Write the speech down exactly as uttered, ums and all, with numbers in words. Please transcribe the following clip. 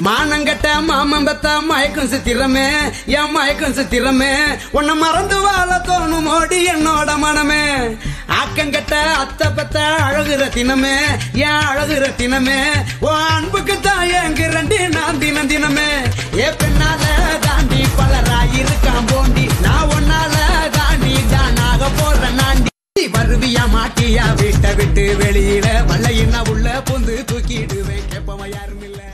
மானங்கட்ட மாமன் பெத்த மயக்கம் சித்திரமே என் மயக்கம் சித்திரமே உன்னை மறந்து வாழ தோணும் ஓடி என்னோட மனமே ஆக்கங்கட்ட அத்த பெத்த அழகு ரத்தினமே என் அழகு ரத்தினமே உன் அன்புக்கு தான் ஏங்குறண்டி நான் தினம் தினமே ஏ பெண்ணால தாண்டி பலராயிருக்கான் போண்டி நான் ஒன்னால தாண்டி தானாக போற நாண்டி வருவியா மாட்டியா வீட்டை விட்டு வெளியில வல்லையின்னா உள்ள பொந்து தூக்கிடுவேன் கேப்பவன் யாரும் இல்ல.